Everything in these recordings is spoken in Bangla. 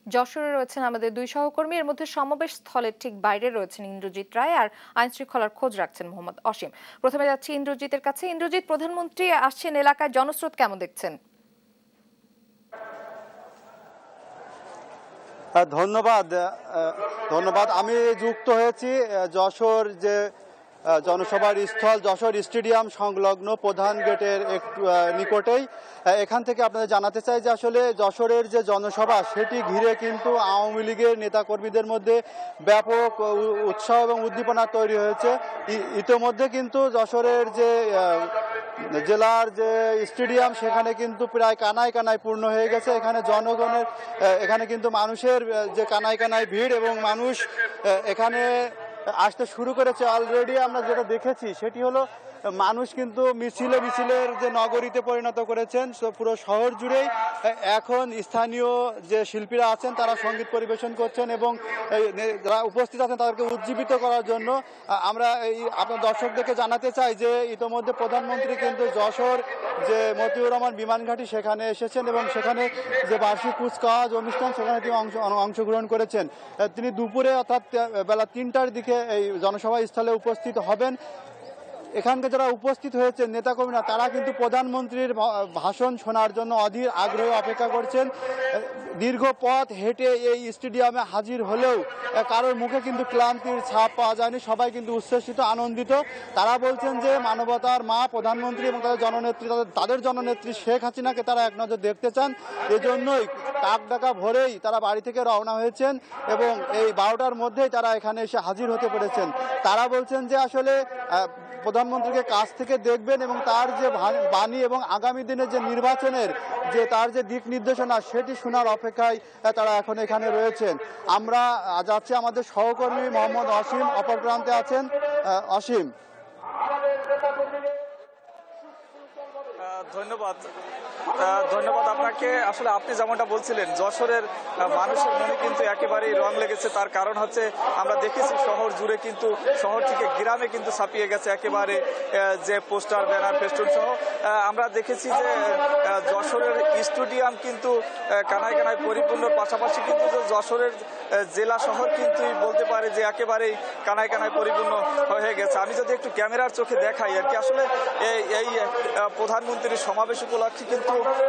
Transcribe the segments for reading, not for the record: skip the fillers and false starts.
যশোরে রয়েছেন আমাদের দুই সহকর্মী। এর মধ্যে সমাবেশ স্থলের ঠিক বাইরে রয়েছেন ইন্দ্রজিৎ রায়, আর আইন শৃঙ্খলার খোঁজ রাখছেন মোহাম্মদ অসীম। প্রথমে যাচ্ছি ইন্দ্রজিতের কাছে। ইন্দ্রজিৎ, প্রধানমন্ত্রী আসছেন এলাকায়, জনস্রোত কেমন দেখছেন? ধন্যবাদ। ধন্যবাদ। আমি যুক্ত হয়েছি যশোর যে জনসভার স্থল, যশোর স্টেডিয়াম সংলগ্ন প্রধান গেটের একটু নিকটেই। এখান থেকে আপনাদের জানাতে চাই যে আসলে যশোরের যে জনসভা সেটি ঘিরে কিন্তু আওয়ামী লীগের নেতাকর্মীদের মধ্যে ব্যাপক উৎসাহ এবং উদ্দীপনা তৈরি হয়েছে। ইতোমধ্যে কিন্তু যশোরের যে জেলার যে স্টেডিয়াম সেখানে কিন্তু প্রায় কানায় কানায় পূর্ণ হয়ে গেছে। এখানে জনগণের এখানে কিন্তু মানুষের যে কানায় কানায় ভিড়, এবং মানুষ এখানে আসতে শুরু করেছে। অলরেডি আমরা যেটা দেখেছি সেটি হলো মানুষ কিন্তু মিছিলের যে নগরীতে পরিণত করেছেন পুরো শহর জুড়েই। এখন স্থানীয় যে শিল্পীরা আছেন তারা সঙ্গীত পরিবেশন করছেন, এবং যারা উপস্থিত আছেন তাদেরকে উজ্জীবিত করার জন্য আমরা আপনার দর্শকদেরকে জানাতে চাই যে ইতোমধ্যে প্রধানমন্ত্রী কিন্তু যশোর যে মতিউর রহমান বিমান ঘাঁটি সেখানে এসেছেন, এবং সেখানে যে বার্ষিক কুচকাওয়াজ অনুষ্ঠান সেখানে তিনি অংশগ্রহণ করেছেন। তিনি দুপুরে অর্থাৎ বেলা ৩টার দিকে এই জনসভা স্থলে উপস্থিত হবেন। এখানকে যারা উপস্থিত হয়েছে নেতাকর্মীরা তারা কিন্তু প্রধানমন্ত্রীর ভাষণ শোনার জন্য অধীর আগ্রহে অপেক্ষা করছেন। দীর্ঘ পথ হেঁটে এই স্টেডিয়ামে হাজির হলেও কারোর মুখে কিন্তু ক্লান্তির ছাপ পাওয়া যায়নি। সবাই কিন্তু উচ্ছ্বসিত, আনন্দিত। তারা বলছেন যে মানবতার মা প্রধানমন্ত্রী এবং তাদের জননেত্রী শেখ হাসিনাকে তারা এক নজর দেখতে চান। এজন্যই টাক ডাকা ভোরেই তারা বাড়ি থেকে রওনা হয়েছেন, এবং এই 12টার মধ্যেই তারা এখানে এসে হাজির হতে পেরেছেন। তারা বলছেন যে আসলে প্রধানমন্ত্রীকে কাছ থেকে দেখবেন এবং তার যে বাণী এবং আগামী দিনে যে নির্বাচনের যে তার যে দিক নির্দেশনা সেটি শোনার অপেক্ষায় তারা এখন এখানে রয়েছেন। আমরা যাচ্ছি, আমাদের সহকর্মী মোহাম্মদ অসীম অপর প্রান্তে আছেন। অসীম। ধন্যবাদ আপনাকে। আসলে আপনি যেমনটা বলছিলেন, যশোরের মানুষের মনে কিন্তু একেবারেই রং লেগেছে। তার কারণ হচ্ছে আমরা দেখেছি শহর জুড়ে কিন্তু, শহর থেকে গ্রামে কিন্তু ছাপিয়ে গেছে একেবারে যে পোস্টার, ব্যানার, ফেস্টুন সহ। আমরা দেখেছি যে যশোরের স্টেডিয়াম কিন্তু কানায় কানায় পরিপূর্ণ, পাশাপাশি কিন্তু যশোরের জেলা শহর কিন্তু বলতে পারে যে একেবারেই কানায় কানায় পরিপূর্ণ হয়ে গেছে। আমি যদি একটু ক্যামেরার চোখে দেখাই আর কি, আসলে এই প্রধানমন্ত্রীর সমাবেশ উপলক্ষে কিন্তু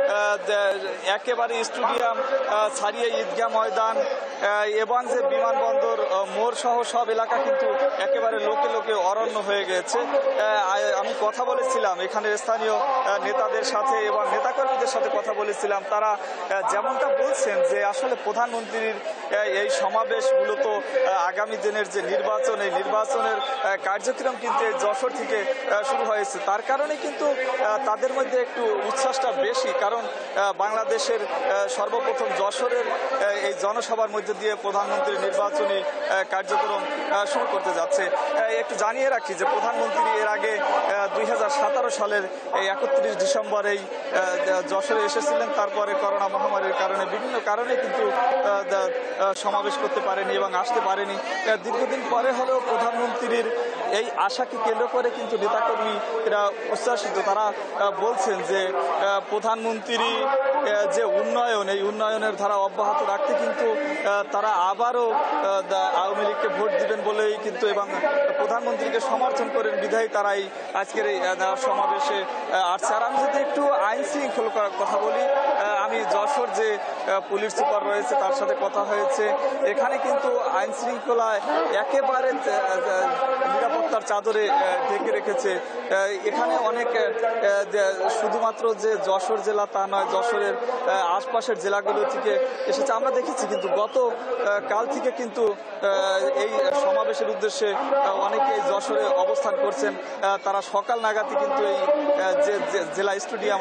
একেবারে স্টেডিয়াম ছাড়িয়ে ঈদগাহ ময়দান এবং যে বিমানবন্দর মোড় সহ সব এলাকা কিন্তু একেবারে লোকে লোকে অরণ্য হয়ে গেছে। আমি কথা বলেছিলাম এখানে স্থানীয় নেতাদের সাথে এবং নেতাকর্মীদের সাথে কথা বলেছিলাম। তারা যেমনটা বলছেন যে আসলে প্রধানমন্ত্রীর এই সমাবেশ মূলত আগামী দিনের যে নির্বাচন, এই নির্বাচনের কার্যক্রম কিন্তু যশোর থেকে শুরু হয়েছে। তার কারণে কিন্তু তাদের মধ্যে একটু উচ্ছ্বাসটা বেশি, কারণ বাংলাদেশের সর্বপ্রথম যশোরের এই জনসভার মধ্যে দিয়ে প্রধানমন্ত্রীর নির্বাচনী কার্যক্রম শুরু করতে যাচ্ছে। একটু জানিয়ে রাখি যে প্রধানমন্ত্রী এর আগে 2017 সালের এই 31 ডিসেম্বর এই যশোরে এসেছিলেন। তারপরে করোনা মহামারীর কারণে বিভিন্ন কারণে কিন্তু সমাবেশ করতে পারেনি এবং আসতে পারেনি। দীর্ঘদিন পরে হলেও প্রধানমন্ত্রীর এই আশাকে কেন্দ্র করে কিন্তু নেতাকর্মী এরা উচ্ছ্বাসিত। তারা বলছেন যে প্রধানমন্ত্রী যে উন্নয়ন, এই উন্নয়নের ধারা অব্যাহত রাখতে কিন্তু তারা আবারও আওয়ামী লীগকে ভোট দিবেন বলেই কিন্তু, এবং প্রধানমন্ত্রীকে সমর্থন করেন বিধায়ী তারাই আজকের এই সমাবেশে আসছে। আর আমি যদি একটু আইন শৃঙ্খলার কথা বলি, আমি যশোর যে পুলিশ সুপার রয়েছে তার সাথে কথা হয়েছে। এখানে কিন্তু আইন শৃঙ্খলায় একেবারে নিরাপত্তার চাদরে ঢেকে রেখেছে। এখানে অনেক শুধুমাত্র যে যশোর জেলা তা নয়, যশোরের আশপাশের জেলাগুলো থেকে এসেছে। আমরা দেখেছি কিন্তু গত কাল থেকে কিন্তু এই সমাবেশের উদ্দেশ্যে অনেকেই যশোরে অবস্থান করছেন। তারা সকাল নাগাদই কিন্তু এই যে জেলা স্টেডিয়াম।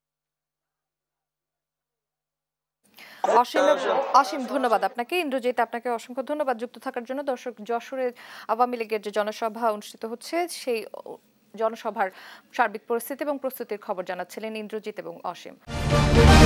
অসীম ধন্যবাদ আপনাকে। ইন্দ্রজিৎ, আপনাকে অসংখ্য ধন্যবাদ যুক্ত থাকার জন্য। দর্শক, যশোরে আওয়ামী লীগের যে জনসভা অনুষ্ঠিত হচ্ছে সেই জনসভার সার্বিক পরিস্থিতি এবং প্রস্তুতির খবর জানাচ্ছিলেন ইন্দ্রজিৎ এবং অসীম।